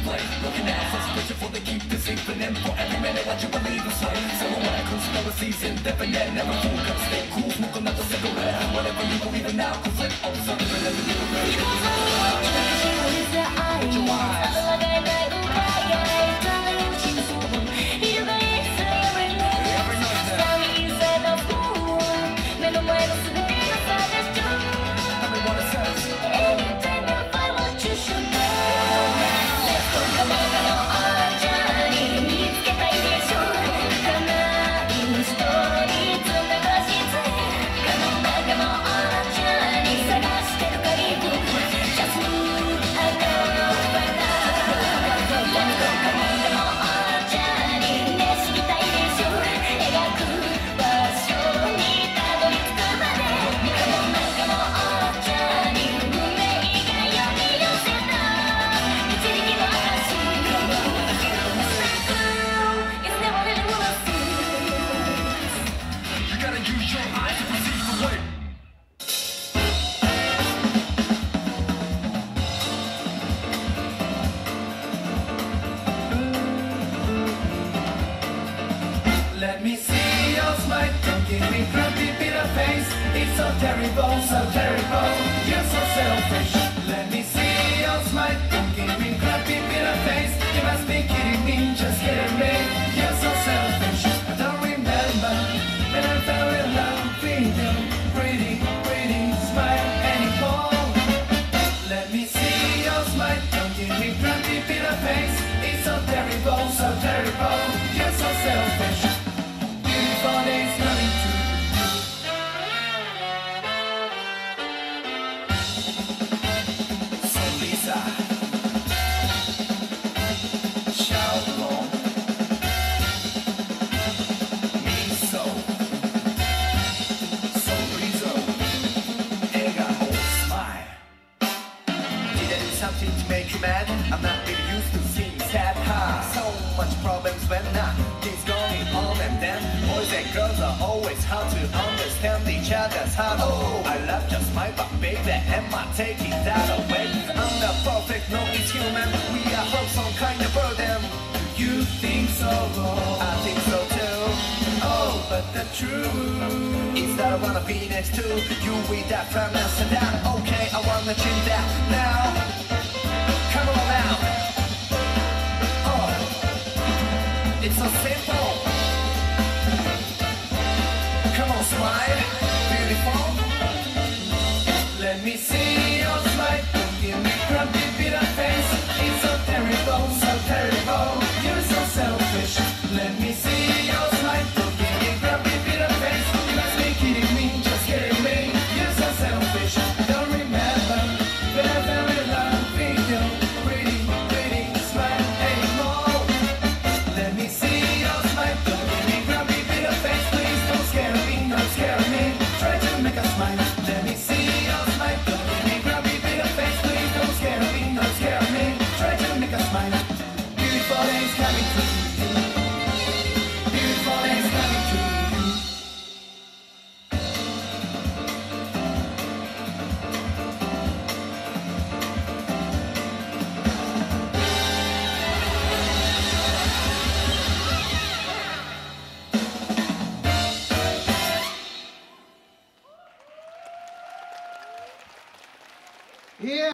play. Looking at such a picture for they keep deceiving. And for every minute what you believe is right. Silhouette conspiracies indefinite. Never fool, gotta stay cool. Smoke another cigarette. Whatever you believe in now, conflict. Observe it and you will read. Put your eyes. Let me see your smile, don't give me grumpy bitter face. It's so terrible, so terrible, you're so selfish. Let me see your smile, don't give me grumpy bitter face. You must be kidding me, just kidding me, you're so selfish. I don't remember when I fell in love with your pretty, pretty smile anymore. Let me see your smile, don't give me grumpy bitter face. It's so terrible, so terrible, you're so selfish. Days coming true. So Lisa, Xiaolong, Miso, So Rizzo, Ega, smile. Did I do something to make you mad? I'm not really used to seeing sad. So much problems when things going on and then boys and girls are always hard to understand each other's heart. Oh, I love just my but baby, am I taking that away? I'm not perfect, no, it's human. We are hope some kind of burden. You think so? I think so too. Oh, but the truth is that I wanna be next to you with that from Amsterdam. Okay, I wanna change that now. Come on now. Oh, it's so simple. Come on, smile, beautiful. Let me see your smile. Don't give me grumpy bitter face. It's so terrible, so terrible. You're so selfish. Let me see your smile. Don't give me grumpy bitter face. You must be kidding me, just kidding me. You're so selfish. Don't remember when I fell in love with your pretty, pretty smile anymore. Let me see your smile. Don't give me grumpy bitter face. Please don't scare me. Don't scare me, try to make us smile. Let me see your smile. Don't give me grumpy bitter face. Please don't scare me, don't scare me, try to make us smile. Beautiful days coming to you. Beautiful days coming to you. Yeah.